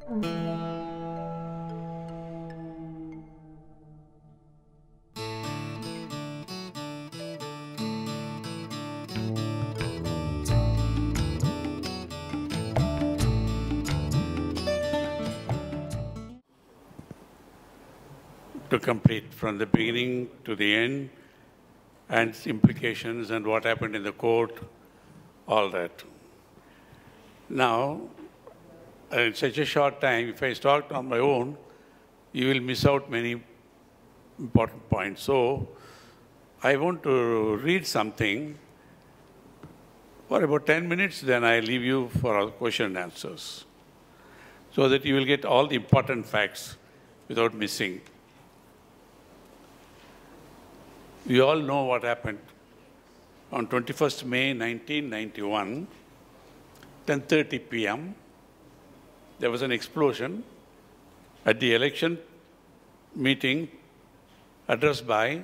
To complete from the beginning to the end, and its implications and what happened in the court, all that. Now, in such a short time, if I start on my own, you will miss out many important points. So, I want to read something for about 10 minutes, then I leave you for our question and answers, so that you will get all the important facts without missing. We all know what happened. On 21st May 1991, 10:30 p.m., there was an explosion at the election meeting addressed by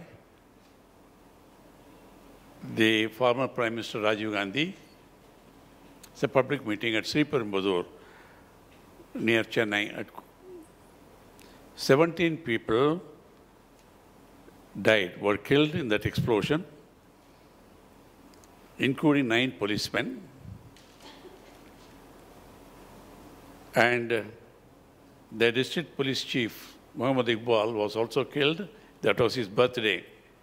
the former Prime Minister Rajiv Gandhi. It's a public meeting at Sri Perumbudur near Chennai. 17 people died, were killed in that explosion, including 9 policemen. And the district police chief, Muhammad Iqbal, was also killed. That was his birthday.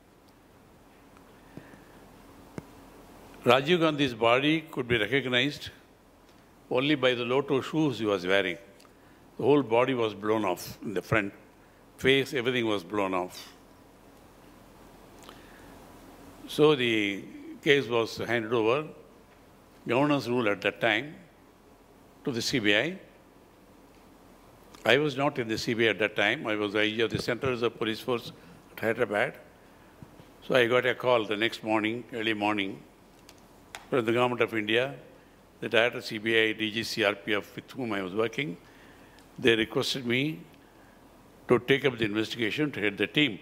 Rajiv Gandhi's body could be recognized only by the lotus shoes he was wearing. The whole body was blown off in the front. Face, everything was blown off. So the case was handed over, governor's rule at that time, to the CBI. I was not in the CBI at that time. I was IG of the Central Reserve Police Force at Hyderabad. So I got a call the next morning, early morning, from the Government of India, the Director CBI, DG CRPF with whom I was working. They requested me to take up the investigation to head the team.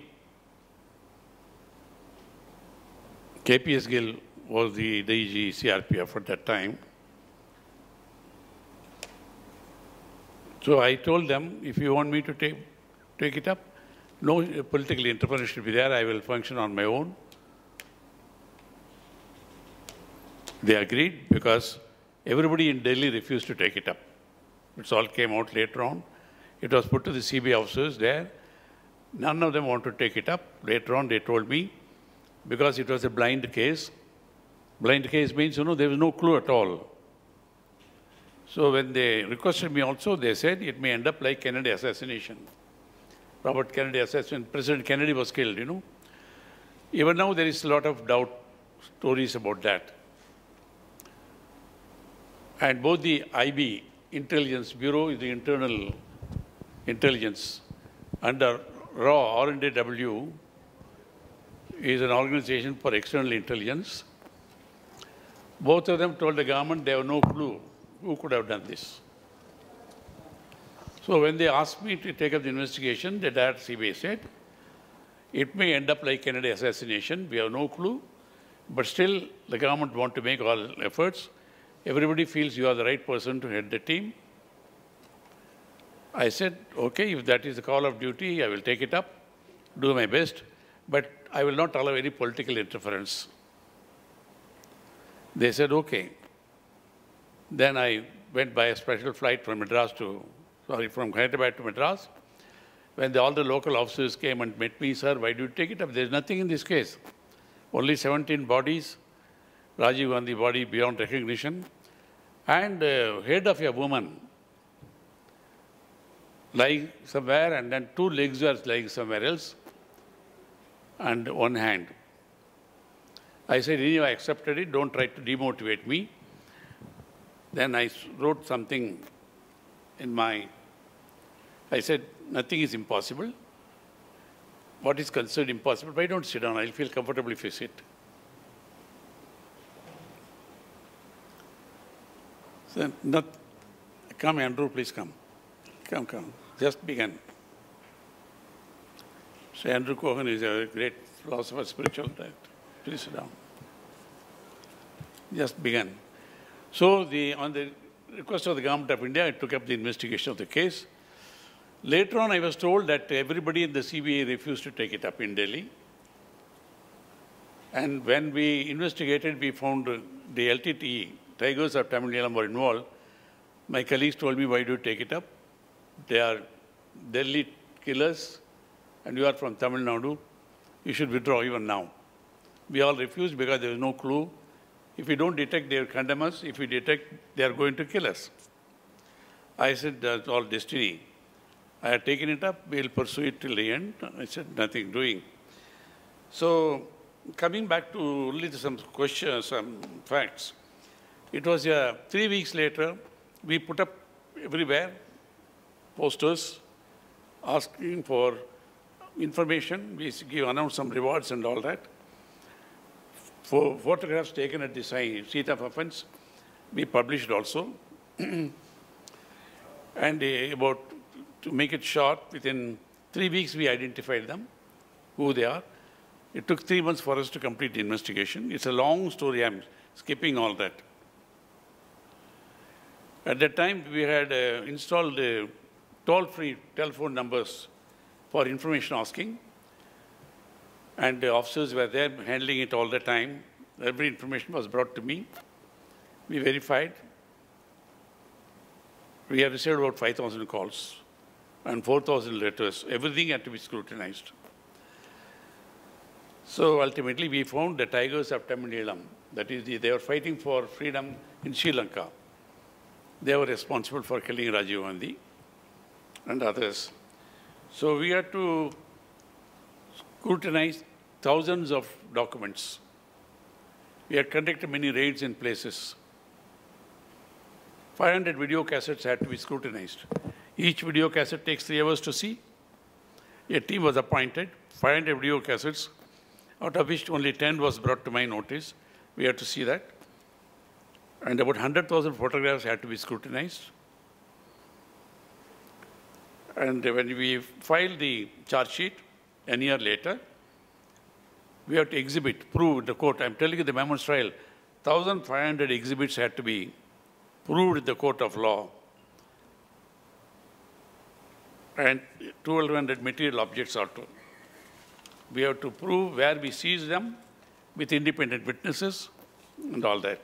KPS Gill was the DG CRPF at that time. So I told them, if you want me to take it up, no political interference should be there, I will function on my own. They agreed because everybody in Delhi refused to take it up. It all came out later on. It was put to the CBI officers there. None of them wanted to take it up. Later on, they told me, because it was a blind case. Blind case means, there was no clue at all. So when they requested me also, they said it may end up like Kennedy assassination. Robert Kennedy assassination, President Kennedy was killed, Even now there is a lot of doubt, stories about that. And both the IB, Intelligence Bureau, is the internal intelligence, under RAW, R&AW, is an organization for external intelligence. Both of them told the government they have no clue who could have done this. So when they asked me to take up the investigation, the Director CBI said, it may end up like Kennedy assassination, we have no clue, but still the government want to make all efforts. Everybody feels you are the right person to head the team. I said, okay, if that is the call of duty, I will take it up, do my best, but I will not allow any political interference. They said, okay. Then I went by a special flight from from Hyderabad to Madras. When all the local officers came and met me, sir, why do you take it up? There is nothing in this case. Only 17 bodies, Rajiv Gandhi body beyond recognition, and head of a woman lying somewhere, and then 2 legs are lying somewhere else, and 1 hand. I said, I accepted it, don't try to demotivate me. Then I wrote something I said, nothing is impossible. What is considered impossible? Why don't sit down? I'll feel comfortable if you sit. So, come, Andrew, please come. Come. Just begin. So, Andrew Cohen is a great philosopher, spiritual director. Please sit down. Just begin. So, on the request of the government of India, I took up the investigation of the case. Later on, I was told that everybody in the CBI refused to take it up in Delhi. And when we investigated, we found the LTTE, Tigers of Tamil Nadu, were involved. My colleagues told me, why do you take it up? They are Delhi killers, and you are from Tamil Nadu. You should withdraw even now. We all refused because there was no clue. If we don't detect, they will condemn us. If we detect, they are going to kill us. I said, that's all destiny. I had taken it up, we'll pursue it till the end. I said, nothing doing. So, coming back to only some questions, some facts. It was 3 weeks later, we put up everywhere posters asking for information. We announced some rewards and all that. For photographs taken at the seat of offense, we published also. And to make it short, within 3 weeks we identified them, who they are. It took 3 months for us to complete the investigation. It's a long story, I'm skipping all that. At that time, we had installed toll-free telephone numbers for information asking. And the officers were there handling it all the time. Every information was brought to me. We verified. We have received about 5,000 calls and 4,000 letters. Everything had to be scrutinized. So ultimately, we found the Tigers of Tamil Nadu. That is, they were fighting for freedom in Sri Lanka. They were responsible for killing Rajiv Gandhi and others. So we had to scrutinize thousands of documents. We had conducted many raids in places. 500 video cassettes had to be scrutinized. Each video cassette takes 3 hours to see. A team was appointed, 500 video cassettes, out of which only 10 was brought to my notice. We had to see that. And about 100,000 photographs had to be scrutinized. And when we filed the charge sheet, a year later, we have to exhibit, prove in the court. I'm telling you the Mimosa trial, 1,500 exhibits had to be proved in the court of law. And 1,200 material objects also. We have to prove where we seized them with independent witnesses and all that.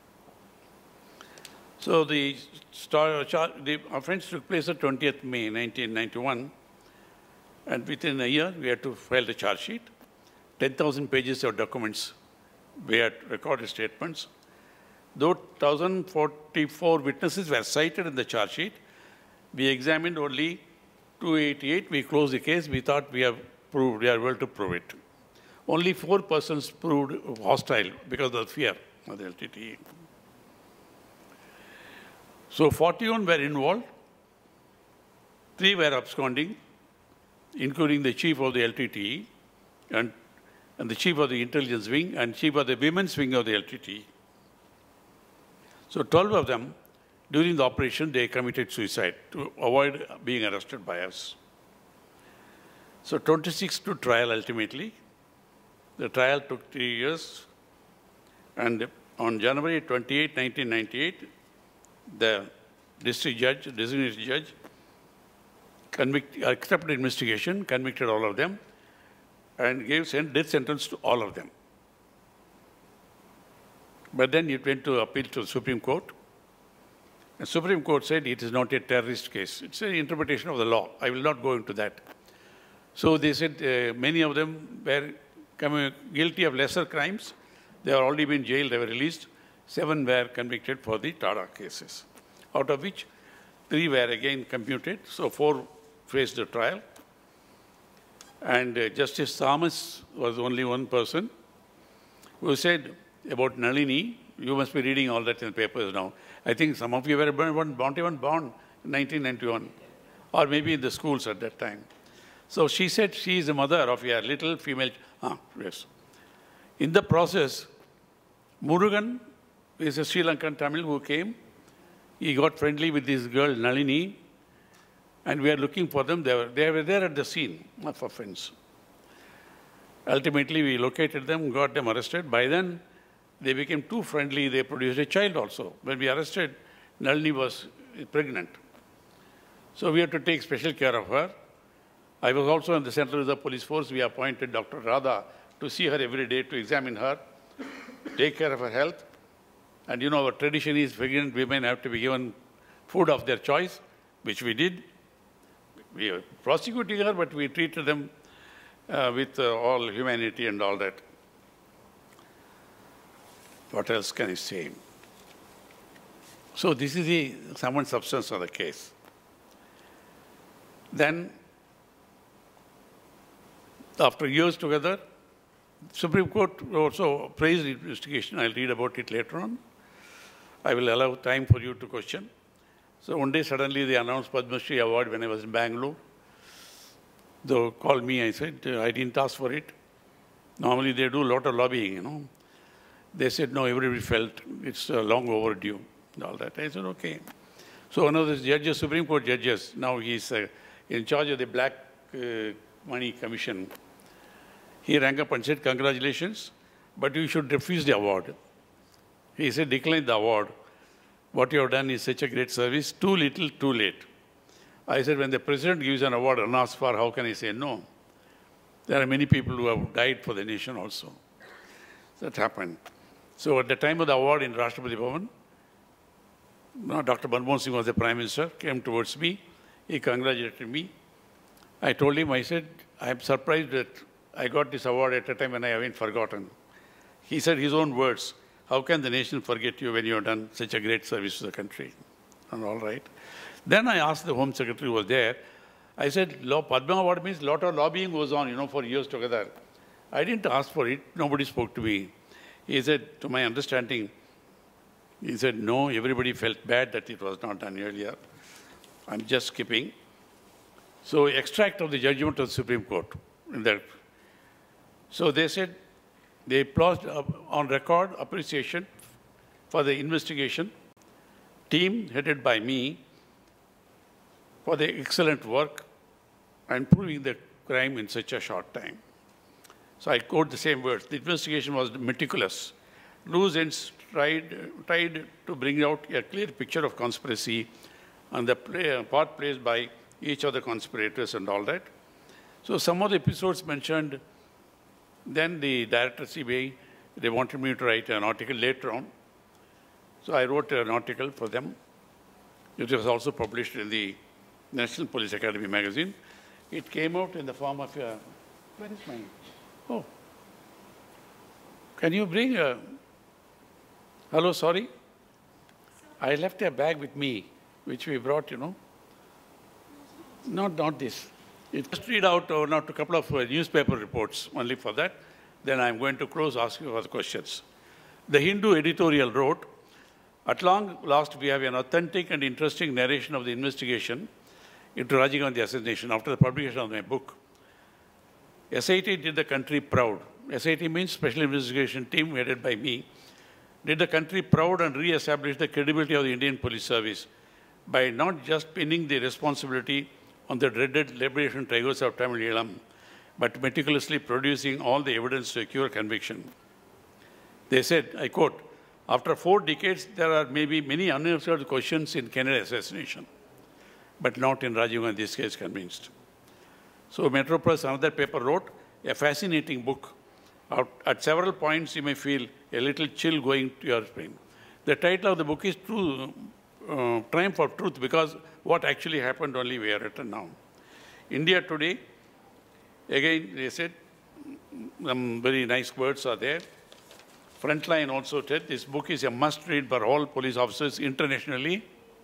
So the offense took place on 20th May 1991, and within a year we had to file the charge sheet. 10,000 pages of documents. We had recorded statements. Though 1,044 witnesses were cited in the charge sheet, we examined only 288. We closed the case. We thought we are able to prove it. Only 4 persons proved hostile because of fear of the LTTE. So 41 were involved, 3 were absconding, including the chief of the LTTE and the chief of the intelligence wing and chief of the women's wing of the LTTE. So 12 of them, during the operation, they committed suicide to avoid being arrested by us. So 26 to trial ultimately. The trial took 3 years. And on January 28, 1998, the district judge, designated judge, accepted investigation, convicted all of them, and gave death sentence to all of them. But then it went to appeal to the Supreme Court. The Supreme Court said it is not a terrorist case. It's an interpretation of the law. I will not go into that. So they said many of them were guilty of lesser crimes. They have already been jailed, they were released. 7 were convicted for the Tara cases, out of which 3 were again commuted. So 4 faced the trial. And Justice Thomas was only one person who said about Nalini, you must be reading all that in the papers now. I think some of you were not even born in 1991, or maybe in the schools at that time. So she said she is the mother of a little female. Yes. In the process, Murugan is a Sri Lankan Tamil who came. He got friendly with this girl, Nalini, and we are looking for them. They were there at the scene of offense. Ultimately, we located them, got them arrested. By then, they became too friendly. They produced a child also. When we arrested Nalini was pregnant. So we had to take special care of her. I was also in the Central Reserve Police Force. We appointed Dr. Radha to see her every day, to examine her, take care of her health. And you know, our tradition is pregnant women have to be given food of their choice, which we did. We were prosecuting her, but we treated them with all humanity and all that. What else can I say? So this is the sum and substance of the case. Then, after years together, Supreme Court also praised the investigation. I'll read about it later on. I will allow time for you to question. So one day suddenly they announced Padma Shri Award when I was in Bangalore. They called me, I said, I didn't ask for it. Normally they do a lot of lobbying, you know. They said, no, everybody felt it's long overdue and all that. I said, okay. So one of the judges, Supreme Court judges, now he's in charge of the Black Money Commission. He rang up and said, congratulations, but you should refuse the award. He said, decline the award. What you have done is such a great service, too little, too late. I said, when the president gives an award unasked for, how can I say no? There are many people who have died for the nation also. That happened. So at the time of the award in Rashtrapati Bhavan, Dr. Manmohan Singh was the Prime Minister, came towards me. He congratulated me. I told him, I said, I'm surprised that I got this award at a time when I haven't forgotten. He said his own words, how can the nation forget you when you have done such a great service to the country? And all right. Then I asked the Home Secretary who was there, I said, Padma Award means a lot of lobbying goes on, you know, for years together. I didn't ask for it. Nobody spoke to me. He said, to my understanding, he said, no, everybody felt bad that it was not done earlier. I'm just skipping. So extract of the judgment of the Supreme Court. In that. So they said, they applauded on record appreciation for the investigation team headed by me for the excellent work and proving the crime in such a short time. So I quote the same words. The investigation was meticulous. Loose ends tried to bring out a clear picture of conspiracy and the part played by each of the conspirators and all that. So some of the episodes mentioned, then the director CBI, they wanted me to write an article later on. So I wrote an article for them. It was also published in the National Police Academy magazine. It came out in the form of a, where is mine? Oh, can you bring a, hello, sorry? I left a bag with me, which we brought, you know. Not this. Just read out now a couple of newspaper reports only for that. Then I'm going to close asking for the questions. The Hindu editorial wrote, at long last we have an authentic and interesting narration of the investigation into Rajiv Gandhi assassination after the publication of my book. SIT did the country proud. SIT means Special Investigation Team headed by me, did the country proud and re-establish the credibility of the Indian Police Service by not just pinning the responsibility on the dreaded liberation tigers of Tamil Eelam, but meticulously producing all the evidence to secure conviction. They said, I quote, after 4 decades, there are maybe many unanswered questions in Kennedy assassination, but not in Rajiv Gandhi's case, convinced. So Metropress, another paper, wrote a fascinating book. At several points, you may feel a little chill going to your brain. The title of the book is Triumph of Truth, because what actually happened only we are written now. India Today, again, they said, some very nice words are there. Frontline also said, this book is a must-read for all police officers internationally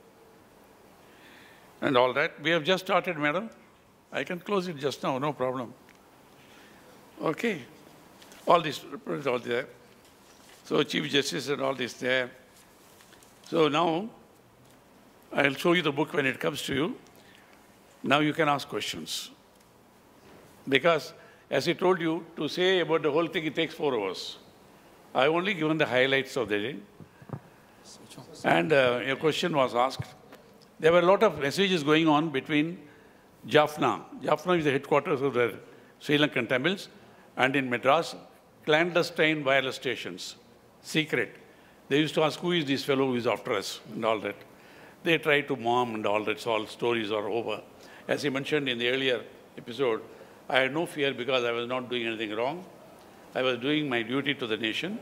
and all that. We have just started, madam. I can close it just now, no problem. Okay. All this, all there. So Chief Justice and all this there. So now, I'll show you the book when it comes to you. Now you can ask questions. Because, as I told you, to say about the whole thing, it takes 4 hours. I've only given the highlights of the day. And a question was asked. There were a lot of messages going on between Jaffna. Jaffna is the headquarters of the Sri Lankan Tamils, and in Madras, clandestine wireless stations, secret. They used to ask, who is this fellow who is after us, and all that. They try to mom and all that, all stories are over. As I mentioned in the earlier episode, I had no fear because I was not doing anything wrong. I was doing my duty to the nation.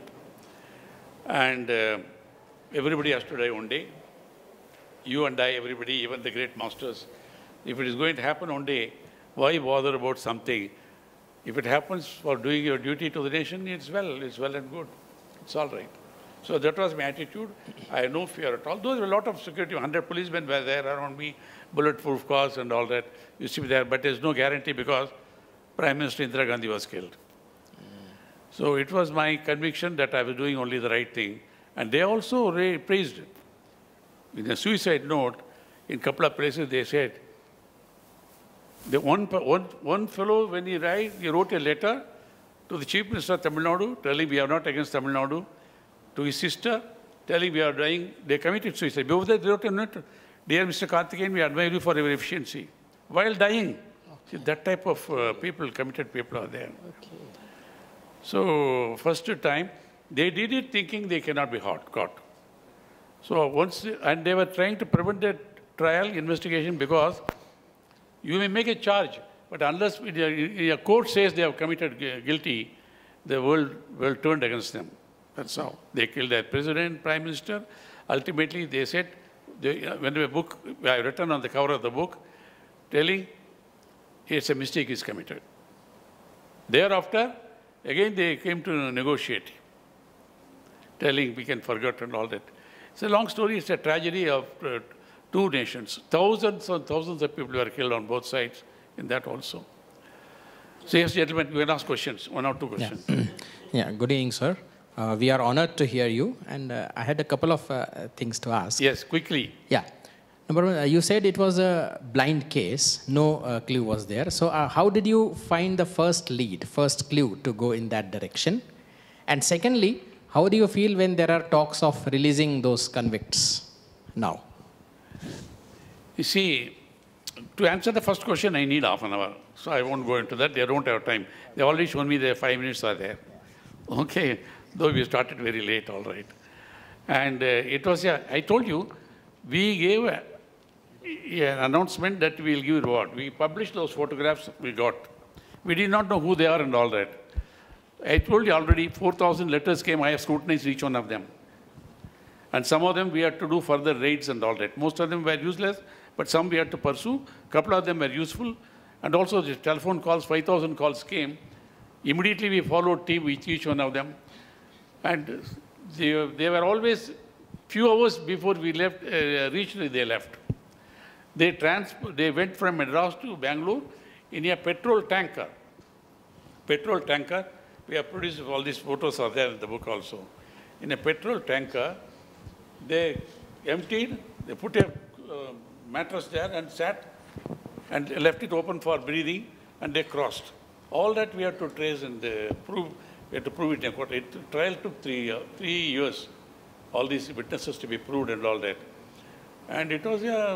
And everybody has to die one day. You and I, everybody, even the great masters. If it is going to happen one day, why bother about something? If it happens for doing your duty to the nation, it's well and good. It's all right. So that was my attitude. I had no fear at all. There were a lot of security, 100 policemen were there around me, bulletproof cars and all that used to be there, but there's no guarantee because Prime Minister Indira Gandhi was killed. So it was my conviction that I was doing only the right thing. And they also praised it. In a suicide note, in a couple of places they said, the one fellow, when he died, he wrote a letter to the Chief Minister of Tamil Nadu, telling we are not against Tamil Nadu, to his sister, telling we are dying. They committed suicide. Before that, they wrote a note, dear Mr. Kaarthikeyan, we admire you for your efficiency. While dying. See, that type of committed people are there. Okay. So, first time, they did it thinking they cannot be caught. So, and they were trying to prevent the trial investigation because you may make a charge, but unless a court says they have committed guilty, the world turned against them. That's how. They killed their president, prime minister. Ultimately, they said, when the book, I written on the cover of the book, telling it's a mistake is committed. Thereafter, again they came to negotiate, telling we can forget and all that. It's a long story. It's a tragedy of two nations. Thousands and thousands of people were killed on both sides in that also. So yes, gentlemen, you can ask questions, one or two questions. Yeah, yeah, good evening, sir. We are honored to hear you, and I had a couple of things to ask. Yes, quickly. Yeah. Number one, you said it was a blind case, no clue was there. So how did you find the first clue to go in that direction? And secondly, how do you feel when there are talks of releasing those convicts now? You see, to answer the first question, I need half an hour. So I won't go into that. They don't have time. They already shown me their 5 minutes are there. Okay. Though we started very late, all right. And it was, I told you, we gave an announcement that we will give reward. We published those photographs we got. We did not know who they are and all that. I told you already, 4,000 letters came. I have scrutinized each one of them. And some of them we had to do further raids and all that. Most of them were useless, but some we had to pursue. A couple of them were useful. And also the telephone calls, 5,000 calls came. Immediately we followed team with each one of them. And they were always, few hours before we left, they left. They went from Madras to Bangalore in a petrol tanker. Petrol tanker, we have produced all these photos are there in the book also. In a petrol tanker, they emptied, they put a mattress there and sat and left it open for breathing and they crossed. All that we have to trace and prove. We had to prove it in court. The trial took 3 years. All these witnesses to be proved and all that. And it was the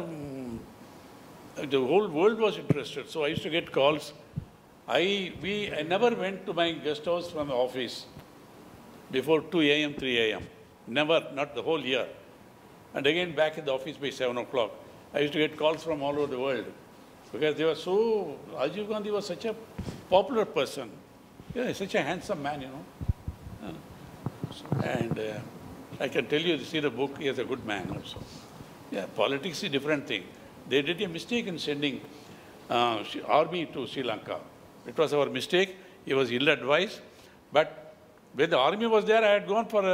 whole world was interested. So I used to get calls. I never went to my guest house from the office before 2 a.m., 3 a.m. Never, not the whole year. And again back in the office by 7 o'clock. I used to get calls from all over the world. Because they were so, Rajiv Gandhi was such a popular person. Yeah, he's such a handsome man, you know. And I can tell you, see the book, he is a good man also. Yeah, politics is a different thing. They did a mistake in sending army to Sri Lanka. It was our mistake. He was ill-advised. But when the army was there, I had gone for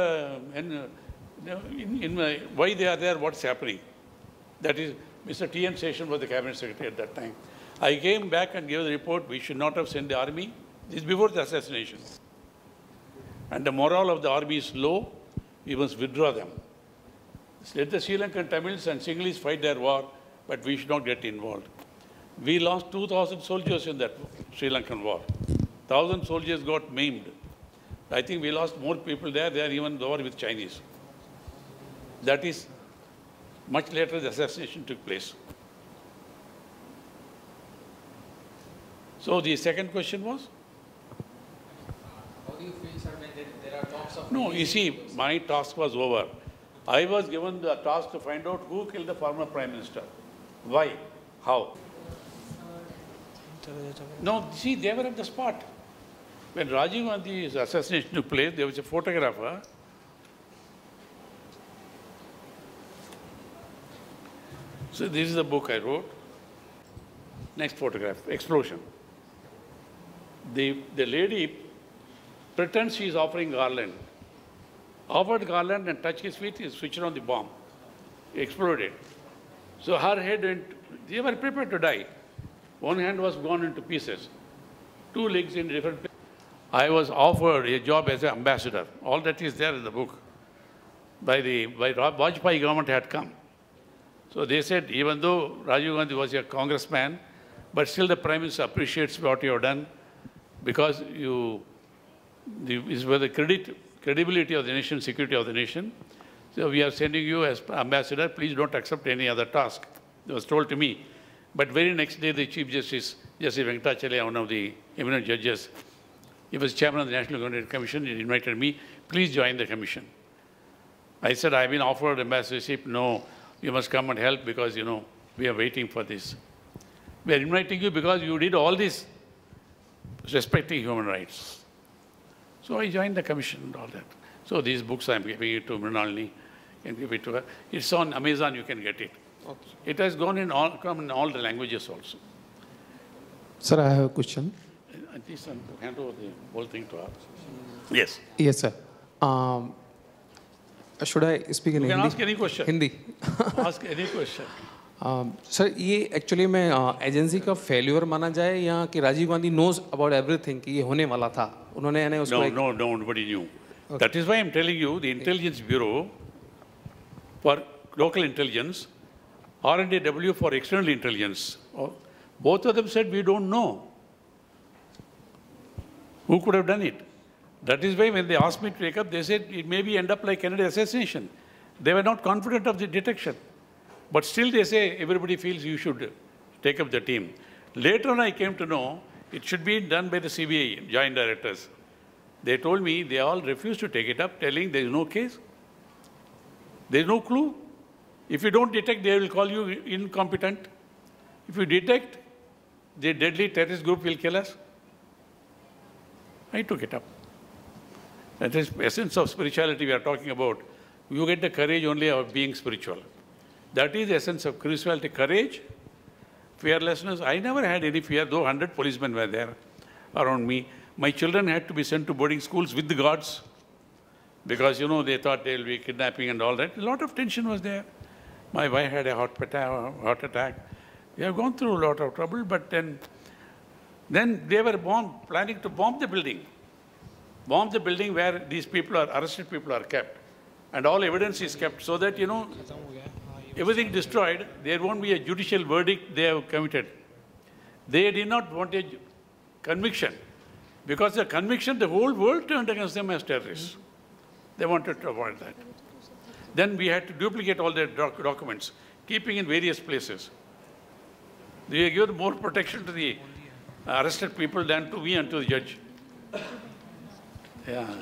why they are there, what's happening. That is, Mr. T.N. Session was the cabinet secretary at that time. I came back and gave the report, we should not have sent the army. This is before the assassination. And the morale of the army is low, we must withdraw them. Let the Sri Lankan Tamils and Sinhalese fight their war, but we should not get involved. We lost 2,000 soldiers in that Sri Lankan war. 1,000 soldiers got maimed. I think we lost more people there. They are even the war with Chinese. That is, much later the assassination took place. So the second question was? How do you feel, sir, when there are talks of... No, you see, my task was over. I was given the task to find out who killed the former Prime Minister. Why? How? No, see, they were at the spot. When Rajiv Gandhi's assassination took place, there was a photographer. So this is the book I wrote. Next photograph, explosion. The lady pretends she is offering garland. Offered garland and touched his feet, he switched on the bomb. It exploded. So her head went, they were prepared to die. One hand was gone into pieces. Two legs in different places. I was offered a job as an ambassador. All that is there in the book. By Vajpayee government had come. So they said, even though Rajiv Gandhi was a congressman, but still the Prime Minister appreciates what you have done because it's for the credibility of the nation, security of the nation. So we are sending you as ambassador, please don't accept any other task. It was told to me. But very next day, the Chief Justice, Justice Venkatacharya, one of the eminent judges, he was chairman of the National Government Commission, he invited me, please join the commission. I said, I've been offered ambassadorship. No, you must come and help because, you know, we are waiting for this. We are inviting you because you did all this respecting human rights. So I joined the commission and all that. So these books I'm giving it to Mrinalini, can give it to her. It's on Amazon, you can get it. Okay. It has come in all the languages also. Sir, I have a question. Please hand over the whole thing to her. Yes. Yes, sir. Should I speak in Hindi? You can ask any question. Hindi. Ask any question. Sir ये actually में agency का failure माना जाए या कि Rajiv Gandhi knows about everything कि ये होने वाला था उन्होंने यानी उसको No, nobody knew. That is why I'm telling you, the Intelligence Bureau for local intelligence, R&AW for external intelligence, both of them said we don't know. Who could have done it? That is why when they asked me to take up, they said it maybe end up like Kennedy assassination. They were not confident of the detection. But still they say everybody feels you should take up the team. Later on I came to know it should be done by the CBI, joint directors. They told me they all refused to take it up, telling there is no case. There is no clue. If you don't detect, they will call you incompetent. If you detect, the deadly terrorist group will kill us. I took it up. That is the essence of spirituality we are talking about. You get the courage only of being spiritual. That is the essence of spirituality, courage, fearlessness. I never had any fear, though 100 policemen were there around me. My children had to be sent to boarding schools with the guards because, you know, they thought they'll be kidnapping and all that. A lot of tension was there. My wife had a heart attack. We have gone through a lot of trouble, but then they were planning to bomb the building. Bomb the building where these people are, arrested people are kept. And all evidence is kept so that, you know, everything destroyed, there won't be a judicial verdict they have committed. They did not want a conviction. Because the conviction, the whole world turned against them as terrorists. They wanted to avoid that. Then we had to duplicate all their documents, keeping in various places. They give more protection to the arrested people than to me and to the judge. Yeah.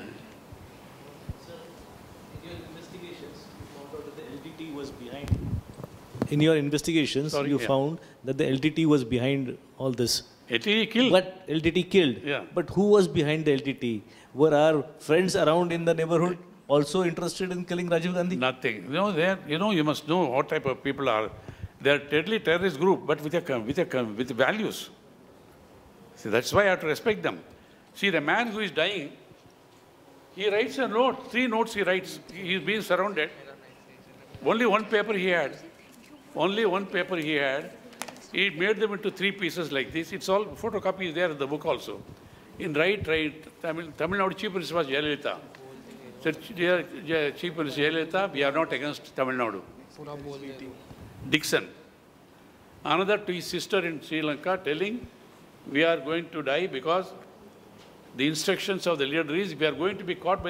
In your investigations, you found that the LTT was behind all this. LTT killed. But LTT killed. Yeah. But who was behind the LTT? Were our friends around in the neighborhood also interested in killing Rajiv Gandhi? Nothing. You know, you must know what type of people are. They are deadly terrorist group, but with values. See, that's why I have to respect them. See, the man who is dying, he writes a note, 3 notes he writes. He is being surrounded. Only one paper he had. Only one paper he had. He made them into 3 pieces like this. It's all photocopy is there in the book also. In right, Tamil Nadu Chief Minister was Jayalalitha. Said, Chief Minister Jayalalitha, we are not against Tamil Nadu. Dixon. Another to his sister in Sri Lanka telling, we are going to die because the instructions of the leader is we are going to be caught by